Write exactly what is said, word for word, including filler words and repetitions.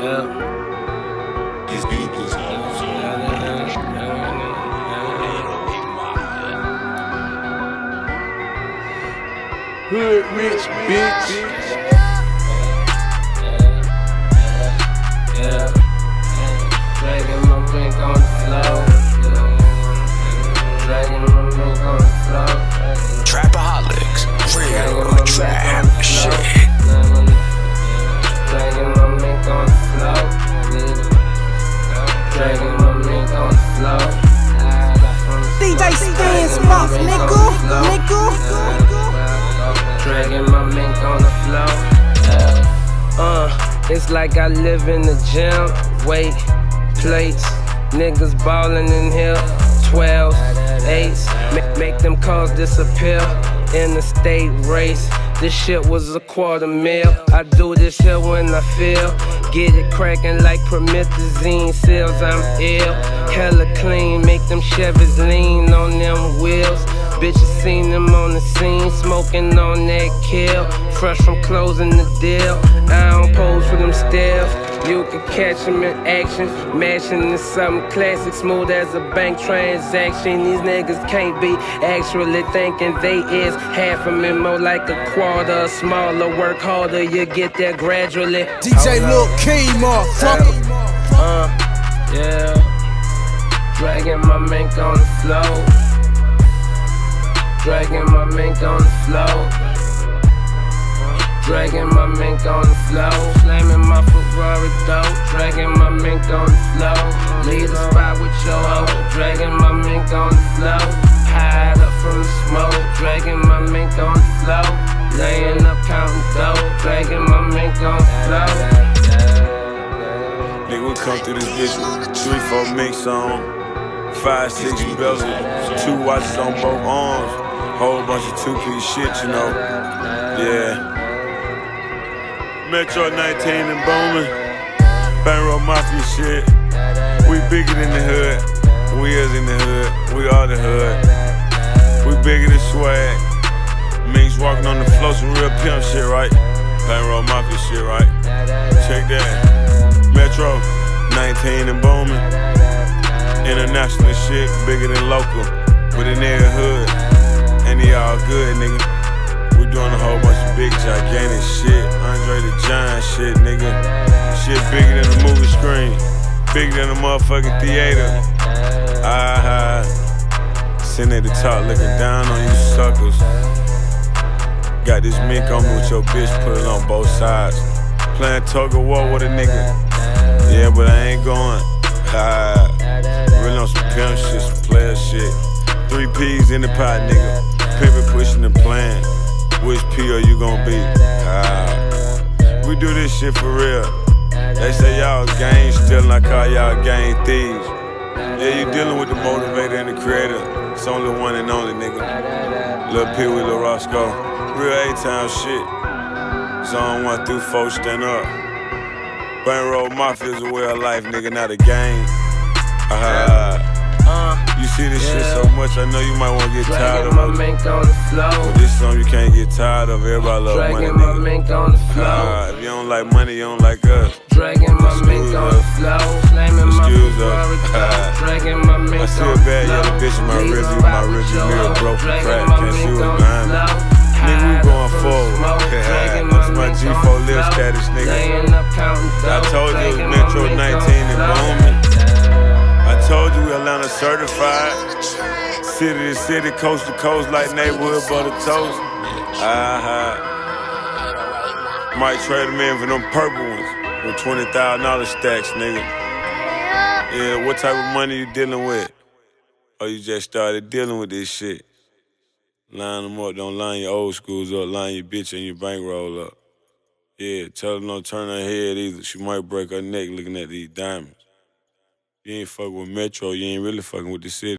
Yeah. These people's Hood rich bitch. Yeah, yeah. Dragging my mink on the floor. Dragging my mink on the floor. Trapaholics, real trap shit. Dragging my mink on the floor. Dragging my mink on the floor. D J Spin Spots, nigga, nigga. Dragging my mink on the floor. Uh, it's like I live in the gym. Weight, plates, niggas ballin' in here. Twelves, eights, make, make them cars disappear. In the state race, this shit was a quarter mil. I do this shit when I feel. Get it crackin' like promethazine sales, I'm ill. Hella clean, make them Chevys lean on them wheels. Bitches seen them on the scene, smoking on that kill. Fresh from closing the deal, I don't pose for them stills. You can catch them in action, mashing in something classic, smooth as a bank transaction. These niggas can't be actually thinking they is half a me, more like a quarter, smaller, work harder, you get there gradually. D J Lil King, motherfucker. Uh, yeah, dragging my mink on the floor. Dragging my mink on the floor. Dragging my mink on the floor. Slamming my Ferrari door. Dragging my mink on the floor. Leave the spot with your hoe. Dragging my mink on the floor. Hide up from the smoke. Dragging my mink on the floor. Laying up counting dough. Dragging my mink on the floor. Nigga, we come through this bitch with three, four minks on, five, six bells, two watches on both arms. Whole bunch of two-piece shit, you know. Yeah. Metro nineteen and booming. Bankroll Mafia shit. We bigger than the hood. We is in the hood. We are the hood. We bigger than swag. Minks walking on the floor, some real pimp shit, right? Bankroll Mafia shit, right? Check that. Metro nineteen and booming. International shit, bigger than local. With a nigga hood. And he all good, nigga. We doing a whole bunch of big, gigantic shit. Andre the Giant shit, nigga. Shit bigger than the movie screen. Bigger than the motherfucking theater. Ah, uh, sitting at the top looking down on you suckers. Got this mink on me with your bitch, put it on both sides. Playing tug of war with a nigga. Yeah, but I ain't going. Ah, really on some pimp shit, some player shit. Three P's in the pot, nigga. Pimpin', pushing and playing. Which P are you gon' be? Ah. We do this shit for real. They say y'all gang stealing, I call y'all gang thieves. Yeah, you dealing with the motivator and the creator. It's only one and only, nigga. Lil P with Lil Roscoe. Real A-Town shit. Zone one through four, stand up. Bankroll Mafia's a way of life, nigga, not a game. Ah. You see this yeah. shit so much, I know you might wanna get tired of it. Dragging my mink on the floor. But this song you can't get tired of, everybody love Dragging money, nigga. Dragging my mink on the floor. Uh, if you don't like money, you don't like us. Dragging my mink on the floor. Slamming my Ferrari door. Dragging my mink on the floor. I see a bad yellow bitch in my review, my review mirror broke for crack, can't see what's behind me. Nigga, we going forward. That's my G four live status, nigga. I told you it was Metro nineteen and booming. I told you we Atlanta certified. City to city, coast to coast, like neighborhood butter toast. Uh-huh. Might trade them in for them purple ones with twenty thousand dollar stacks, nigga. Yeah, what type of money you dealing with? Or you just started dealing with this shit? Line them up, don't line your old schools up, line your bitch and your bankroll up. Yeah, tell her don't turn her head either. She might break her neck looking at these diamonds. You ain't fucking with Metro, you ain't really fucking with the city.